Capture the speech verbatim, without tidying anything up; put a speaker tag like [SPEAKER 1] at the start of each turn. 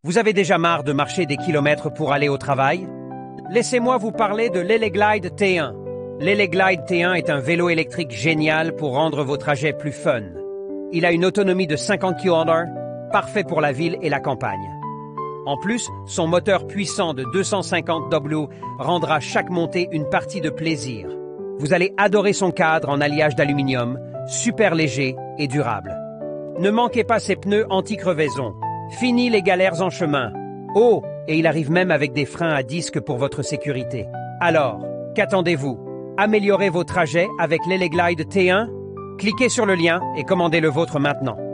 [SPEAKER 1] Vous avez déjà marre de marcher des kilomètres pour aller au travail? Laissez-moi vous parler de l'Eleglide T un. L'Eleglide T un est un vélo électrique génial pour rendre vos trajets plus fun. Il a une autonomie de cinquante kilomètres, parfait pour la ville et la campagne. En plus, son moteur puissant de deux cent cinquante watts rendra chaque montée une partie de plaisir. Vous allez adorer son cadre en alliage d'aluminium, super léger et durable. Ne manquez pas ses pneus anti-crevaison. Fini les galères en chemin. Oh, et il arrive même avec des freins à disque pour votre sécurité. Alors, qu'attendez-vous? Améliorez vos trajets avec l'Eleglide T un? Cliquez sur le lien et commandez le vôtre maintenant.